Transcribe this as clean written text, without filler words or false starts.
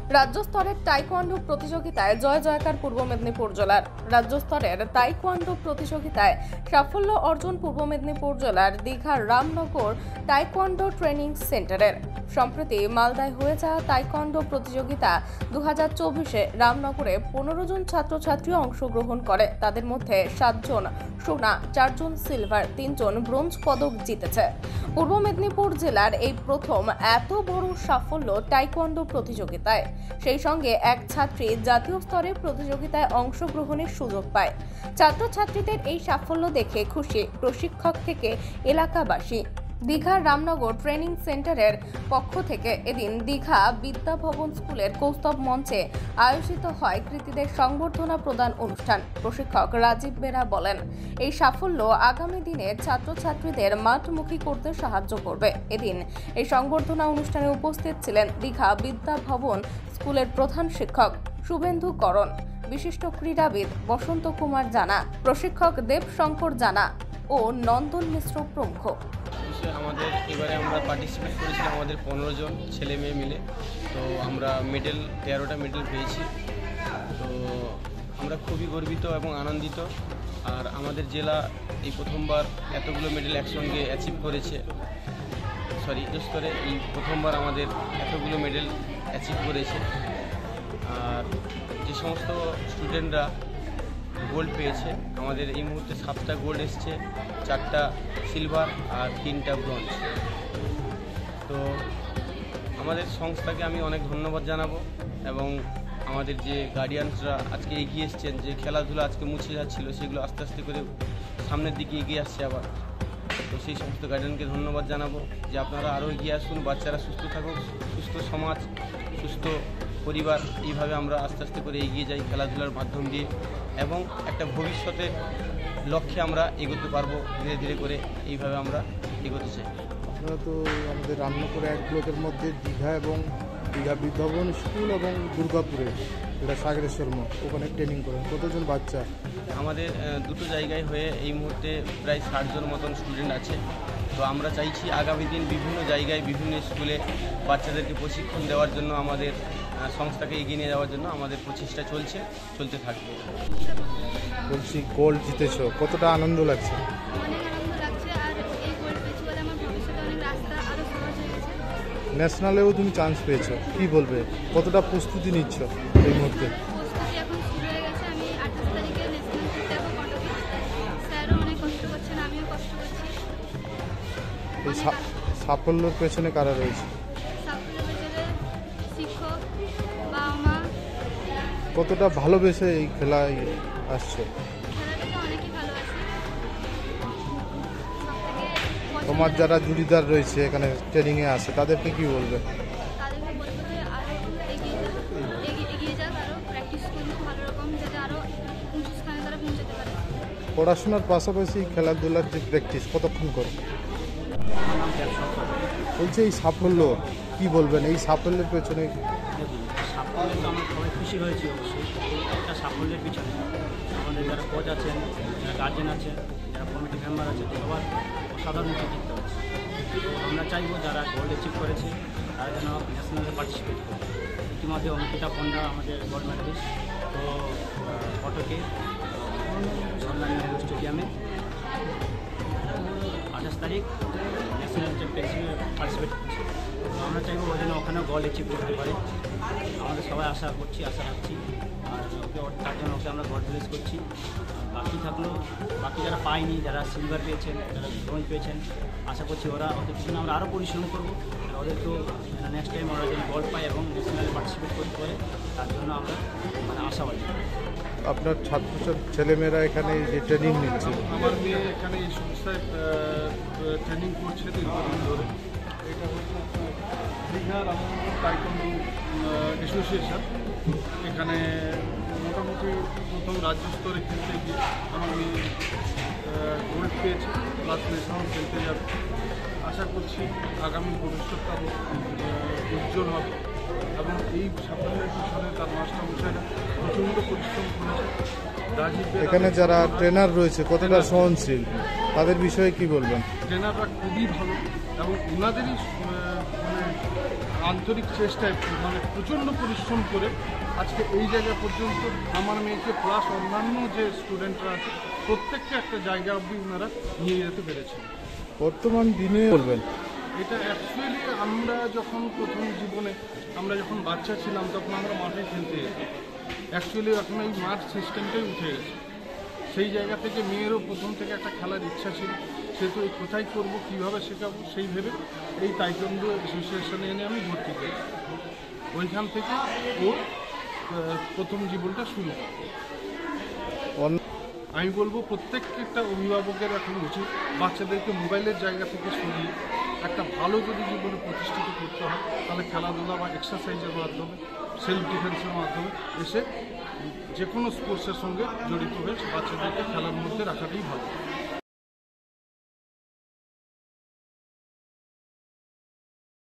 রাজ্য স্তরের তাইকোয়ান্ডো প্রতিযোগিতায় জয় জয়কার পূর্ব মেদিনীপুর জেলার। রাজ্য স্তরের তাইকোয়ান্ডো প্রতিযোগিতায় সাফল্য অর্জন পূর্ব মেদিনীপুর জেলার দীঘার রামনগর তাইকোয়ান্ডো ট্রেনিং সেন্টারের। সম্প্রতি মালদায় হয়ে যাওয়া তাইকোয়ান্ডো প্রতিযোগিতা 2024-এ রামনগরে 15 জন ছাত্রছাত্রী অংশগ্রহণ করে। তাদের মধ্যে 7 জন সোনা, 4 জন সিলভার, 3 জন ব্রোঞ্জ পদক জিতেছে। পূর্ব মেদিনীপুর জেলার এই প্রথম এত বড় সাফল্য তাইকোয়ান্ডো প্রতিযোগিতায়। সেই সঙ্গে এক ছাত্রী জাতীয় স্তরে প্রতিযোগিতায় অংশগ্রহণের সুযোগ পায়। ছাত্রছাত্রীদের এই সাফল্য দেখে খুশি প্রশিক্ষক থেকে এলাকাবাসী। দীঘার রামনগর ট্রেনিং সেন্টারের পক্ষ থেকে এদিন দীঘা বিদ্যাভবন স্কুলের কৌস্তব মঞ্চে আয়োজিত হয় কৃতীদের সংবর্ধনা প্রদান অনুষ্ঠান। প্রশিক্ষক রাজীব বেরা বলেন, এই সাফল্য আগামী দিনে ছাত্রছাত্রীদের মাঠমুখী করতে সাহায্য করবে। এদিন এই সংবর্ধনা অনুষ্ঠানে উপস্থিত ছিলেন দীঘা বিদ্যাভবন স্কুলের প্রধান শিক্ষক শুভেন্দু করণ, বিশিষ্ট ক্রীড়াবিদ বসন্ত কুমার জানা, প্রশিক্ষক দেব শঙ্কর জানা ও নন্দন মিশ্র প্রমুখ। আমাদের এবারে আমরা পার্টিসিপেট করেছিলাম আমাদের 15 জন ছেলে মেয়ে মিলে। তো আমরা 13টা মেডেল পেয়েছি। তো আমরা খুবই গর্বিত এবং আনন্দিত। আর আমাদের জেলা এই প্রথমবার এতগুলো মেডেল একসঙ্গে অ্যাচিভ করেছে। স্তরে এই প্রথমবার আমাদের এতগুলো মেডেল অ্যাচিভ করেছে। আর যে সমস্ত স্টুডেন্টরা গোল্ড পেয়েছে, আমাদের এই মুহূর্তে 7টা গোল্ড এসছে, 4টা সিলভার আর 3টা ব্রোঞ্জ। তো আমাদের সংস্থাকে আমি অনেক ধন্যবাদ জানাবো এবং আমাদের যে গার্ডিয়ানসরা আজকে এগিয়ে এসছেন, যে খেলাধুলা আজকে মুছে যাচ্ছিল সেগুলো আস্তে আস্তে করে সামনের দিকে এগিয়ে আসছে আবার। তো সেই সমস্ত গার্ডিয়ানকে ধন্যবাদ জানাবো যে আপনারা আরও এগিয়ে আসুন, বাচ্চারা সুস্থ থাকুক, সুস্থ সমাজ, সুস্থ পরিবার, এইভাবে আমরা আস্তে আস্তে করে এগিয়ে যাই খেলাধুলার মাধ্যম দিয়ে এবং একটা ভবিষ্যতের লক্ষ্যে আমরা এগোতে পারবো ধীরে ধীরে করে। এইভাবে আমরা এগোতে চাই। আপনারা তো আমাদের রামনগর এক ব্লকের মধ্যে দীঘা এবং দীঘা বিদ্যাভবন স্কুল এবং দুর্গাপুরে এটা সাগরেশ্বর মঠ, ওখানে ট্রেনিং করেন। কতজন বাচ্চা? আমাদের দুটো জায়গায় হয়ে এই মুহূর্তে প্রায় 60 জন মতন স্টুডেন্ট আছে। তো আমরা চাইছি আগামী দিন বিভিন্ন জায়গায় বিভিন্ন স্কুলে বাচ্চাদেরকে প্রশিক্ষণ দেওয়ার জন্য, আমাদের সংস্থাকে এগিয়ে নিয়ে যাওয়ার জন্য আমাদের প্রচেষ্টা চলতে থাকবে। বলছি, গোল্ড জিতেছো, কতটা আনন্দ লাগছে? অনেক আনন্দ লাগছে। আর এই গোল্ড পেয়েছি বলে আমার ভবিষ্যতে অনেক রাস্তা আরও সহজ হয়ে গেছে। ন্যাশনালেও তুমি চান্স পেয়েছো, কি বলবে? কতটা প্রস্তুতি নিচ্ছ এই মুহূর্তে? প্রস্তুতি এখন শুরু হয়ে গেছে। আমি 28 তারিখে ন্যাশনাল খেলতে যাবো কটকে। স্যারও অনেক কষ্ট করছেন, আমিও কষ্ট করছি। এই সাফল্যের পেছনে কারা রয়েছে? সাফল্যের পেছনে শিক্ষক, বাবা মা। কতটা ভালোবেসে এই খেলায় আসছো? খেলাটাকে অনেকই ভালোবাসি। তোমার যারা জুড়িদার রয়েছে এখানে ট্রেনিংয়ে আসে, তাদেরকে কি বলবে? তাদেরকে বলবো যে আরও এগিয়ে যাক, আরও প্র্যাকটিস করুন ভালো রকম, যাতে আরও উঁচু স্থানে তারা পৌঁছাতে পারে। পড়াশোনার পাশাপাশি খেলাধুলার যে প্র্যাকটিস কতক্ষণ করো? বলছে এই সাফল্য কি বলবেন? এই সাফল্যের পেছনে সাফল্যে তো আমরা সবাই খুশি হয়েছি। অবশ্যই একটা সাফল্যের পিছনে আমাদের যারা কোচ আছেন, যারা গার্জেন আছেন, যারা কমিটি মেম্বার আছেন, সবার অসাধারণ কৃতিত্ব আছে। আমরা চাইবো যারা গোল্ড অ্যাচিভ করেছে তারা যেন ন্যাশনালে পার্টিসিপেট করে। ইতিমধ্যে অঙ্কিতা পণ্ডা আমাদের গোল্ড মেডালিস্ট, তো কটকে জওহরলাল নেহরু স্টেডিয়ামে 28 তারিখ ন্যাশনাল চ্যাম্পিয়নশিপে পার্টিসিপেট করছে। তো আমরা চাইবো ও যেন ওখানেও গোল্ড অ্যাচিভ করতে পারে। আমাদের সবাই আশা রাখছি। আর তার জন্য ওকে আমরা গড ব্লেস করছি। বাকি যারা পায়নি, যারা সিলভার পেয়েছেন, যারা ব্রোঞ্জ পেয়েছেন, আশা করছি ওদের পিছনে আমরা আরও পরিশ্রম করবো। ওদেরকেও নেক্সট টাইম ওরা যেন গোল্ড পায় এবং ন্যাশনালে পার্টিসিপেট করতে পারে, তার জন্য আমরা আশাবাদী। আপনার ছেলেমেয়েরা এখানে যে ট্রেনিং নিচ্ছে? আমার মেয়ে এখানে এই সংস্থায় ট্রেনিং করছে দীর্ঘদিন ধরে। এটা হচ্ছে দীঘা রামনগর তাইকোয়ান্ডো অ্যাসোসিয়েশন। এখানে মোটামুটি প্রথম রাজ্য স্তরে খেলতে গিয়ে আমার মেয়ে গোল্ড পেয়েছে, প্লাস ন্যাশনাল খেলতে যাবে। আশা করছি আগামী ভবিষ্যৎ আরও উজ্জ্বল হবে এবং এই সাফল্যের পিছনে তার মাস্টারমশাইরা প্রচণ্ড পরিশ্রম করেছে। এখানে যারা ট্রেনার রয়েছে কতটা সহনশীল, তাদের বিষয়ে কি বলবেন? ট্রেনাররা খুবই ভালো এবং ওনাদেরই আন্তরিক চেষ্টায় মানে প্রচণ্ড পরিশ্রম করে আজকে এই জায়গা পর্যন্ত আমার মেয়েকে প্লাস অন্যান্য যে স্টুডেন্টরা আছে প্রত্যেককে একটা জায়গা অবধি ওনারা নিয়ে যেতে পেরেছেন। বর্তমান দিনে বলবেন এটা অ্যাকচুয়ালি আমরা যখন প্রথম জীবনে আমরা যখন বাচ্চা ছিলাম তখন আমরা মাঠে খেলতে যেতাম। অ্যাকচুয়ালি এখন এই মাঠ সিস্টেমটাই উঠে গেছে। সেই জায়গা থেকে মেয়েরও প্রথম থেকে একটা খেলার ইচ্ছা ছিল, সেহেতু এই কোথায় করবো, কীভাবে শেখাবো সেই ভেবে এই তাইকোয়ান্ডো অ্যাসোসিয়েশনে এনে আমি ভর্তি করি। ওইখান থেকে ও প্রথম জীবনটা শুরু করে। আমি বলবো প্রত্যেকটা অভিভাবকের এখন উচিত বাচ্চাদেরকে মোবাইলের জায়গা থেকে সরিয়ে একটা ভালো যদি জীবনে প্রতিষ্ঠিত করতে হয় তাহলে খেলাধুলা বা এক্সারসাইজের মাধ্যমে, সেলফ ডিফেন্সের মাধ্যমে এসে যে কোনো স্পোর্টসের সঙ্গে জড়িত হয়ে বাচ্চাদেরকে খেলার মধ্যে রাখাটাই ভালো।